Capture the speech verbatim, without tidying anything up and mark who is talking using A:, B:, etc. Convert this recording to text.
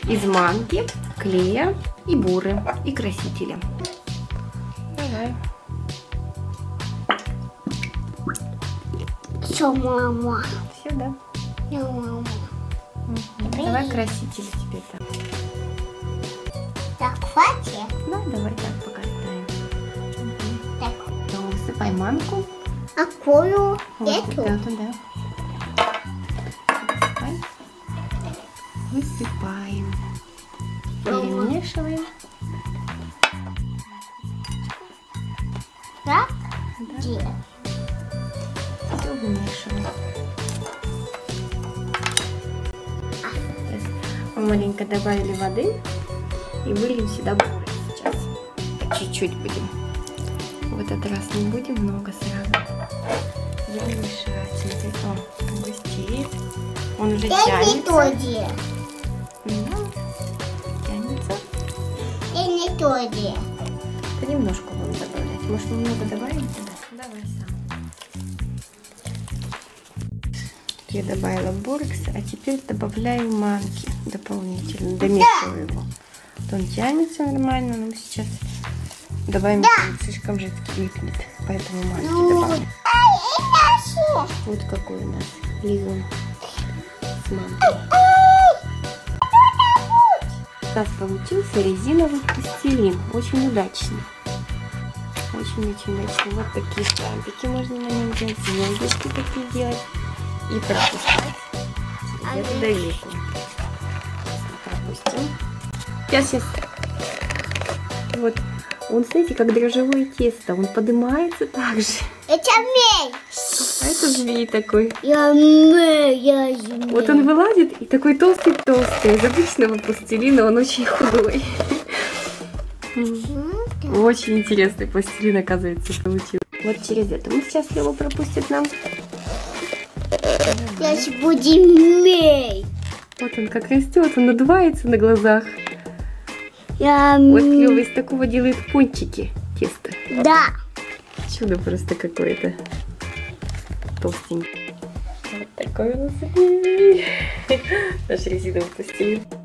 A: из манки, клея и буры, и красителя. Давай.
B: Все, мама.
A: Все, да?
B: Я мама.
A: Угу. Давай краситель теперь там.
B: Так, хватит?
A: Да, давай так пока ставим. Угу.
B: Так.
A: Ну, высыпай манку.
B: А колю
A: Вот
B: эту?
A: туда, туда. Высыпай. Высыпаем. Перемешиваем.
B: Так?
A: Да.
B: Где?
A: Все вымешиваем. Сейчас мы маленько добавили воды и выльем сюда буры сейчас. Чуть-чуть будем. В этот раз не будем много сразу. Будем мешать. Смотрите, он густеет. Он уже
B: Я
A: тянется.
B: не то где.
A: Да, тянется.
B: Я не то где.
A: Понемножку будем добавлять. Может, немного добавим сюда? Давай сам. Я добавила борекс, а теперь добавляю манки дополнительно. Домешиваю его. Вот он тянется нормально, но мы сейчас добавим,
B: да.
A: Слишком жидкий липнет, поэтому манки
B: Ну,
A: добавим.
B: ай,
A: Вот какой у нас лизун с манкой. У нас получился резиновый пластилин. Очень удачный. Очень-очень удачный. Вот такие штампики можно на нем делать. Звездочки такие делать. И пропускать. Я туда веку. Пропустим. Сейчас, сейчас. Вот. Он, смотрите, как дрожжевое тесто. Он поднимается так же.
B: это змей.
A: А это змей такой.
B: Я змей, я змей.
A: Вот он вылазит и такой толстый-толстый. Из обычного пластилина он очень худой. Очень интересный пластилин, оказывается, получился. Вот через это мы сейчас его пропустит нам.
B: Сейчас будет змей.
A: Вот он как растет, он надувается на глазах.
B: Я...
A: Вот Клёва из такого делает пончики теста.
B: Да.
A: Чудо просто какое-то. Толстенький. Вот такой у нас змей. Наш резиновый пластилин.